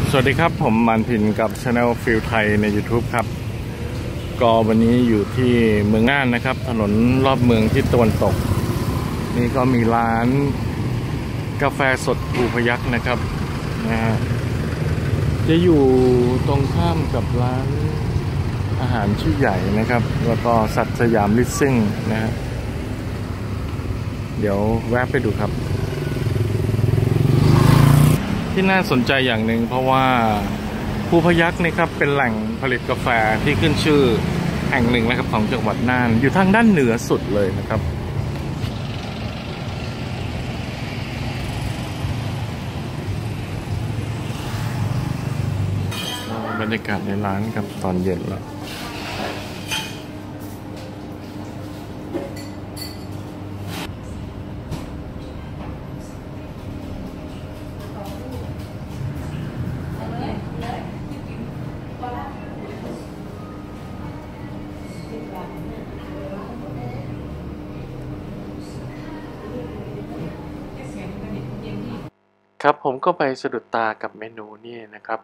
สวัสดีครับผมมันพินกับช anel ฟิลไทยใน YouTube ครับก็วันนี้อยู่ที่เมืองน่านนะครับถนนรอบเมืองที่ตะวันตกนี่ก็มีร้านกาแฟสดภูพยัคฆ์นะครับจะอยู่ตรงข้ามกับร้านอาหารชื่อใหญ่นะครับแล้วก็สัตว์สยามลิสซิ่งนะฮะเดี๋ยวแวะไปดูครับที่น่าสนใจอย่างหนึ่งเพราะว่าภูพยัคฆ์นี่ครับเป็นแหล่งผลิตกาแฟที่ขึ้นชื่อแห่งหนึ่งนะครับของจังหวัดน่านอยู่ทางด้านเหนือสุดเลยนะครับบรรยากาศในร้านครับตอนเย็นแล้วครับผมก็ไปสะดุดตากับเมนูนี่นะครับ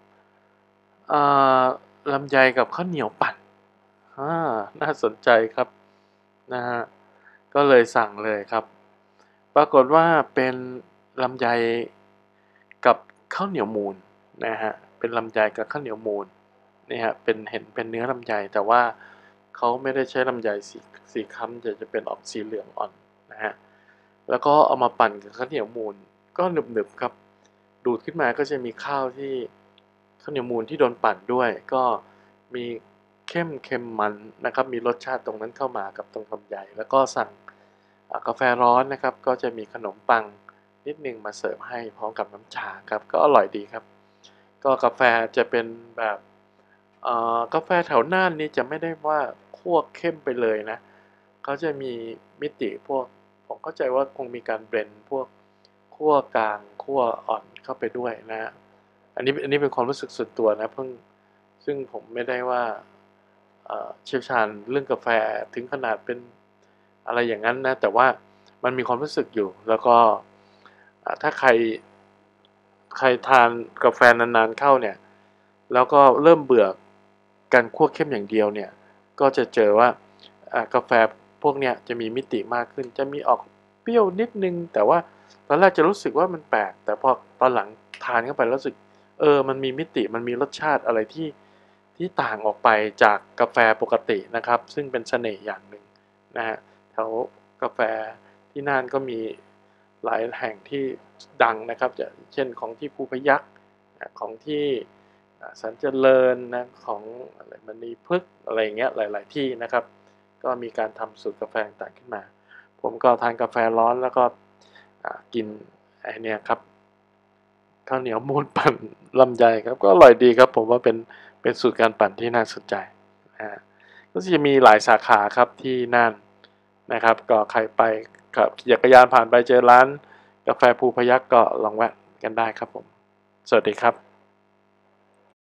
ลำไยกับข้าวเหนียวปั่นน่าสนใจครับนะฮะก็เลยสั่งเลยครับปรากฏว่าเป็นลำไยกับข้าวเหนียวมูนนะฮะเป็นลำไยกับข้าวเหนียวมูนนี่ฮะเห็นเป็นเนื้อลำไยแต่ว่าเขาไม่ได้ใช้ลำไยสีค้ำจะเป็นออกสีเหลืองอ่อนนะฮะแล้วก็เอามาปั่นกับข้าวเหนียวมูนก็หนึบๆครับดูดขึ้นมาก็จะมีข้าวที่ข้าวเหนียวมูนที่โดนปั่นด้วยก็มีเค็มมันนะครับมีรสชาติตรงนั้นเข้ามากับตรงลำไยแล้วก็สั่งกาแฟร้อนนะครับก็จะมีขนมปังนิดนึงมาเสิร์ฟให้พร้อมกับน้ำชาครับก็อร่อยดีครับก็กาแฟจะเป็นแบบกาแฟแถวน่านนี่จะไม่ได้ว่าคั่วเข้มไปเลยนะเขาจะมีมิติพวกผมเข้าใจว่าคงมีการเบลนด์พวกคั่วกลางคั่วอ่อนเข้าไปด้วยนะอันนี้เป็นความรู้สึกส่วนตัวนะซึ่งผมไม่ได้ว่าเชี่ยวชาญเรื่องกาแฟถึงขนาดเป็นอะไรอย่างนั้นนะแต่ว่ามันมีความรู้สึกอยู่แล้วก็ถ้าใครทานกาแฟนานๆเข้าเนี่ยแล้วก็เริ่มเบื่อการคั่วเข้มอย่างเดียวเนี่ยก็จะเจอว่ากาแฟพวกเนี้ยจะมีมิติมากขึ้นจะมีออกเปรี้ยวนิดนึงแต่ว่าตอนแรกจะรู้สึกว่ามันแปลกแต่พอตอนหลังทานเข้าไปรู้สึกมันมีมิติมันมีรสชาติอะไรที่ต่างออกไปจากกาแฟปกตินะครับซึ่งเป็นเสน่ห์อย่างหนึ่งนะฮะแถวกาแฟที่น่านก็มีหลายแห่งที่ดังนะครับเช่นของที่ภูพยัคฆ์ของที่สันเจริญนะของอะไรมณีพฤกษ์อะไรอย่างเงี้ยหลายๆที่นะครับก็มีการทำสูตรกาแฟต่างขึ้นมาผมก็ทานกาแฟร้อนแล้วก็กินไอเนี่ยครับข้าวเหนียวมูนปั่นลำไยครับก็อร่อยดีครับผมว่าเป็นสูตรการปั่นที่น่าสนใจก็จะมีหลายสาขาครับที่น่านนะครับก็ใครไปขับขี่จักรยานผ่านไปเจอร้านกาแฟภูพยัคฆ์ก็ลองแวะกันได้ครับผมสวัสดีครับ